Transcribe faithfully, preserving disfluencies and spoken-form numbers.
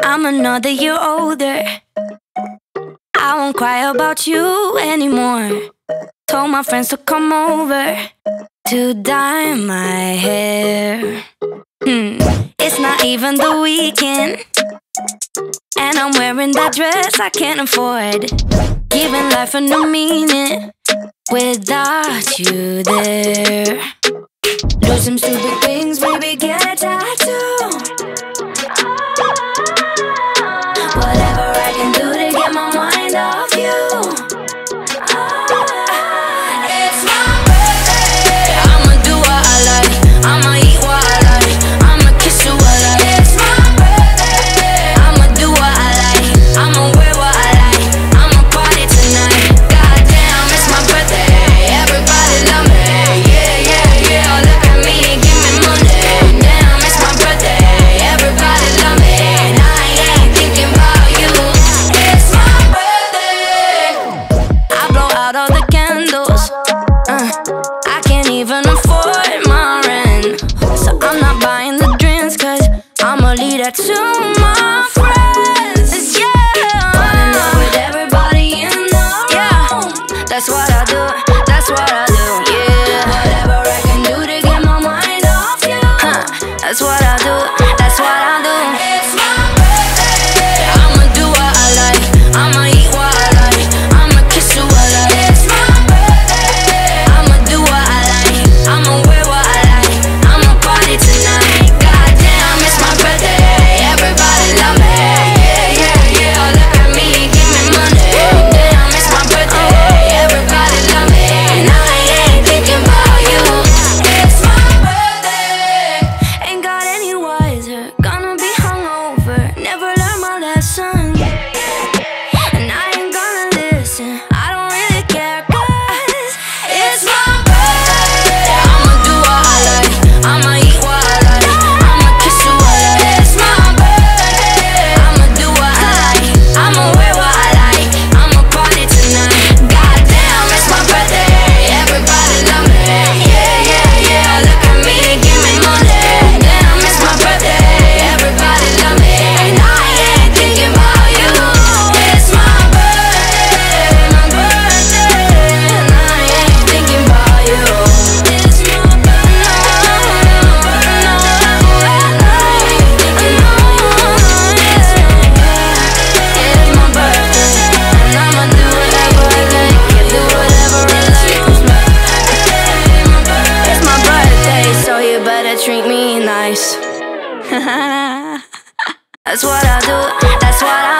I'm another year older. I won't cry about you anymore. Told my friends to come over to dye my hair. Hmm. It's not even the weekend, and I'm wearing that dress I can't afford. Giving life a new meaning without you there. Do some stupid things, baby, get a tattoo. Whatever I can do to get my mind off you. It's my birthday. I'ma do what I like, I'ma eat what I like, I'ma kiss you what I like. It's my birthday. I'ma do what I like, I'ma wear what I like, I'ma party tonight. Goddamn, it's my birthday. Everybody love me. Yeah, yeah, yeah. Look at me, give me money. Damn, it's my birthday. Everybody love me. And I ain't thinking about you. It's my birthday. I blow out all the candles. Uh, I can't even afford my rent, so I'm not buying the drinks, cause I'ma leave that to my friends. Yeah, falling in love with everybody in the room. Yeah, that's what I do, that's what I do. Yeah, whatever I can do to get my mind off you. Huh, that's what I do, that's what I do. It's my birthday. I'ma do what I like, I'ma eat what I like, I'ma kiss you what I like. It's my birthday. I'ma do what I like, I'ma wear what I like, I'ma party tonight. Goddamn, it's my birthday. Everybody love me. Yeah, yeah, yeah. Look at me, give me money. Damn, it's my birthday. Everybody love me. And I ain't thinking about you. It's my birthday. Ain't got any wiser, gonna be hungover, never learn my lesson. And I ain't gonna listen, I don't really care, cause it's my birthday. I'ma do what I like, I'ma eat what I like, I'ma kiss you what I like. It's my birthday. I'ma do what I like, I'ma wear what I like, I'ma party tonight. Goddamn, it's my birthday. Everybody love me. Yeah, yeah, yeah. Look at me, give me money. Damn, it's my birthday. Everybody love me. And I ain't thinking about you. It's my birthday, my birthday. And I ain't thinking about you. It's my birthday, so you better treat me nice. That's what I do, that's what I